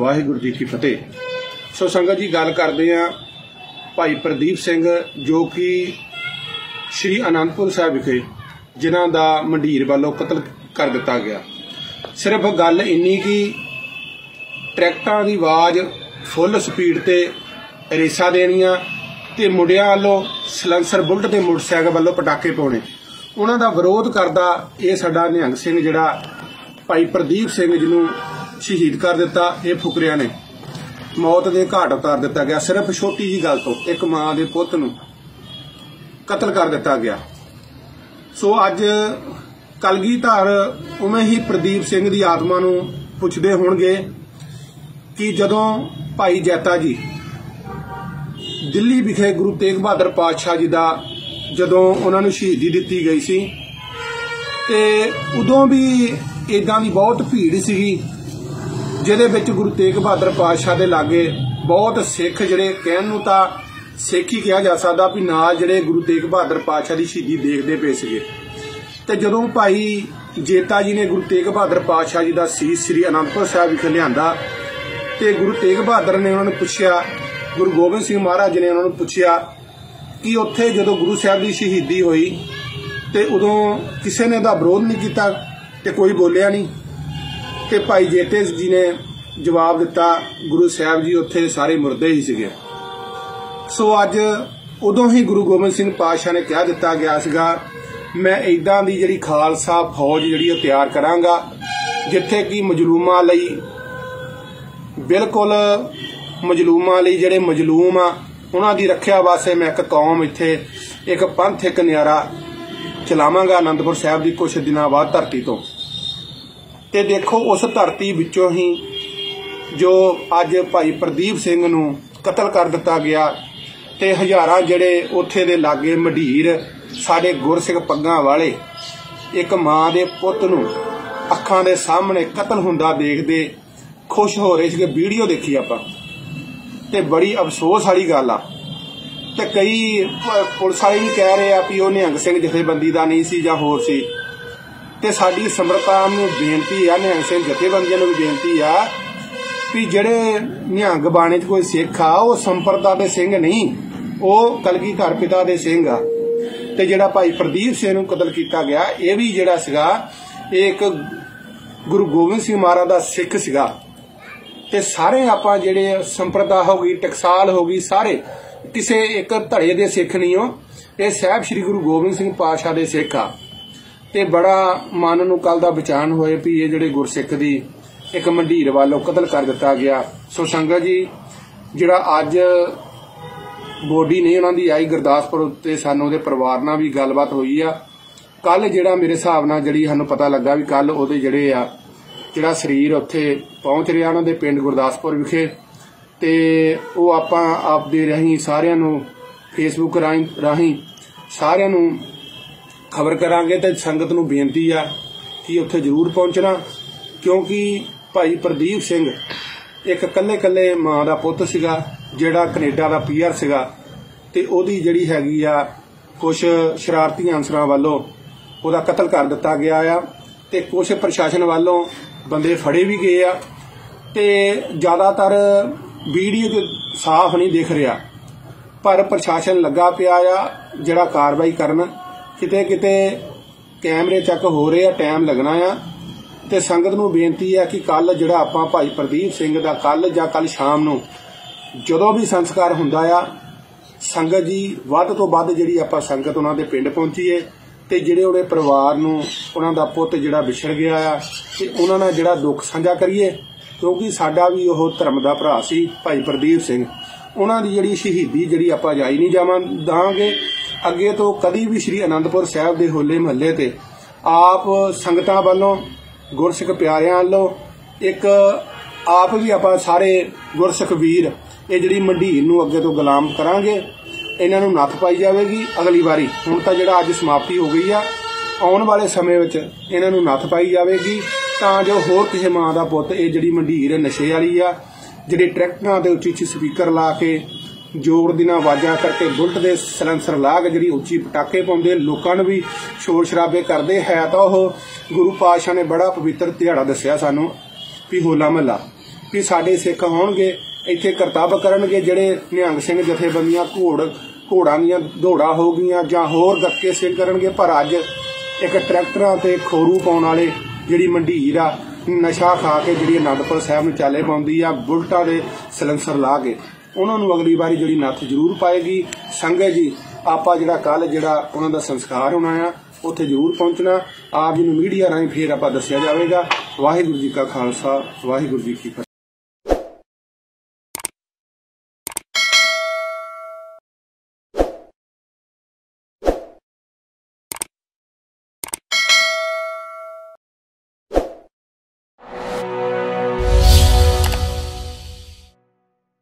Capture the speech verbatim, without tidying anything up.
वाहिगुरू जी की फतेह। सो संगत जी गल करते हैं भाई प्रदीप सिंह जो कि श्री आनंदपुर साहब विखे जिन्हां दा मंडीर वालों कतल कर दिता गया। सिर्फ गल इन्नी कि ट्रैक्टरां दी आवाज़ फुल स्पीड ते रेसा देनियां ते मुंडियां वालों सलैंसर बुलट ते मोटरसाइकिल वालों पटाके पाने, उन्हां दा विरोध करदा ये साडा निहंग सिंह जिहड़ा भाई प्रदीप सिंह जिन्हों शहीद कर दिता, ये फुकरिया ने मौत के घाट उतार दिता गया। सिर्फ छोटी जी गल तो एक मां के पुत नूं कतल कर दिता गया। सो अज कलगीधर उवें ही प्रदीप सिंह की आत्मा नूं पुछदे होणगे कि जदों भाई जैता जी दिल्ली विखे गुरु तेग बहादुर पातशाह जी का जदों उन्हां नूं शहीदी दिती गई सी ते उदों भी इदां दी बहुत भीड़ सीगी जिहदे विच गुरु तेग बहादुर पातशाह दे लागे बहुत सिख जिहड़े कहण नूं तां सिख ही कहा जा सकदा भी नाल जिहड़े गुरु तेग बहादुर पातशाह दी शहीदी देखदे पे सीगे। ते जदों भाई जेता जी ने गुरु तेग बहादुर पातशाह जी दा सीस श्री आनंदपुर साहिब विखे लिआंदा ते गुरु तेग बहादुर ने उन्होंने पुछया, गुरु गोबिंद सिंह महाराज ने उन्होंने पुछया कि उत्थे जदों गुरु साहब की शहीदी होई ते उदों किसी ने दा विरोध नहीं किया ते कोई बोलिया नहीं। ते भाई जेते जी ने जवाब दिता गुरु साहब जी उत्थे सारे मुरदे ही सीगे। सो अज उदों ही गुरु गोबिंद सिंह पातशाह ने कह दिता गया सीगा मैं इदां दी जिहड़ी खालसा फौज जिहड़ी तैयार करांगा जिथे कि मजलूमां लई बिल्कुल मजलूमां लई जिहड़े मजलूम आ उन्हां दी रखिया वास्ते मैं एक कौम इत्थे एक पंथ एक न्यारा चलावांगा आनंदपुर साहब की कुछ दिनों बाद धरती तो। ते देखो उस धरती विचों ही जो अज भाई प्रदीप सिंह नूं कतल कर दिता गया ते हज़ारां जिहड़े उत्थे दे लागे मंडीर साडे गुरसिख पग्गां वाले एक मां दे पुत नूं अखां दे सामने कतल हुंदा देखदे खुश हो रहे थे। वीडियो देखी आपां ते बड़ी अफसोस वाली गल आ ते कई पुलिस वाले भी कह रहे आ कि वो निहंग सिंह जथेबंदी दा नहीं सी जां होर सी। ते साडी समरता नूं बेनती आ, निहंग सिंह जथेबंदियां नूं भी बेनती आ भी जिहड़े निहंग बाणे च कोई सिख आ वो संप्रदा दे सिंह नहीं, वो कलगीधर पिता दे सिंह आ। ते जिहड़ा भाई प्रदीप सिंह नूं कतल कीता गया ये भी जिहड़ा सीगा एक गुरु गोबिंद सिंह महाराज दा सिख सीगा। ते सारे आपां जिहड़े संप्रदा हो गई टकसाल हो गई सारे किसी एक धड़े दे सिख नहीं हो, ये साहब श्री गुरु गोबिंद सिंह पातशाह दे सिख आ। ते बड़ा मन नूं कल दा बचान होए भी ये जिहड़े गुरसिख दी एक मंडीर वालों कतल कर दिता गया। सो संगत जी जिहड़ा अज बॉडी नहीं उन्हां दी आई गुरदासपुर उत्ते सानूं उहदे परिवार नाल भी गलबात होई आ। कल जिहड़ा मेरे हिसाब नाल जिहड़ी सानूं पता लगा भी कल उहदे जिहड़े आ जिहड़ा शरीर उत्थे पहुंच रिहा उहनां दे पिंड गुरदासपुर विखे ते वो आपां आपदे राहीं सारिआं नूं फेसबुक राहीं राहीं सारिआं नूं खबर करांगे ते संगत नूं बेनती आ कि उत्थे जरूर पहुंचना क्योंकि भाई प्रदीप सिंह एक कल्ले कल्ले मां दा पुत्त सीगा जिहड़ा कनेडा दा पी आर सीगा ते ओहदी जिहड़ी हैगी आ कुछ शरारती अंसरां वालों ओहदा कतल कर दिता गया आ ते कुछ प्रशासन वालों बंदे फड़े भी गए आ ते ज़्यादातर वीडियो ते साफ नहीं दिख रहा पर प्रशासन लगा पिया आ जिहड़ा कार्रवाई करन किते किते कैमरे चेक हो रहे आ, टाइम लगना आ। ते संगत नूं बेनती है कि कल जिहड़ा आपां भाई प्रदीप सिंह दा कल जां कल शाम नूं जदों भी संस्कार हुंदा आ संगत जी वध तो वध जिहड़ी आपां संगत उन्हां दे पिंड पहुंचीए ते जिहड़े उहदे परिवार नूं उन्हां दा पुੱਤ जिहड़ा विछड़ गया आ ते उन्हां नाल जिहड़ा दुख साझा करिए क्योंकि साडा भी ओह धर्म दा भरा सी भाई प्रदीप सिंह। उन्हां दी जिहड़ी शहीदी जिहड़ी आपां जाई नहीं जावां दांगे अगे तो कदी भी श्री आनंदपुर साहब दे होले महल्ले ते आप संगतां वालों गुरसिख प्यारिआं वालों एक आप भी आपां सारे गुरसिख वीर ये जिहड़ी मंडीर नूं अगे तो गुलाम करांगे, इन्हां नूं नत्थ पाई जावेगी अगली बारी। हुण तां जिहड़ा अज समाप्ति हो गई आ आउण वाले समय विच इन्हां नूं नत्थ पाई जावेगी तां जो होर किसी मां दा पुੱਤ ये जिहड़ी मंडीर नशे वाली आ जिहड़े ट्रैक्टरां ते उच्ची उच्ची स्पीकर ला के जोर दी आवाज़ां करके बुलट दे सलैंसर ला के जिहड़ी उच्ची पटाके पाउंदे लोकां नूं भी शोर शराबे करदे है तां ओह गुरु पातशाह ने बड़ा पवित्र दिहाड़ा दस्सिआ सानूं भी होला महला कि साडे सिख होणगे इत्थे करतब करनगे जिहड़े निहंग सिंह जथेबंदियां घोड़ घोड़ां दीयां दौड़ां हो गईयां जां होर गक्के सिंह करनगे। पर अज एक ट्रैक्टरां ते खोरू पाउण वाले जिहड़ी मंडीर आ नशा खा के जिहड़ी आनंदपुर साहिब नूं चाले पाउंदी आ बुलटां दे सलैंसर ला के उन्हां नूं अगली वारी जिहड़ी नत्थ जरूर पाएगी। संगत जी आपां जिहड़ा कल जिहड़ा उन्हां दा संस्कार होना आ उत्थे जरूर पहुंचना। आप जी नूं मीडिया राहीं फिर आपां दस्सिया जावेगा। वाहिगुरू जी का खालसा वाहिगुरू जी की फतेह।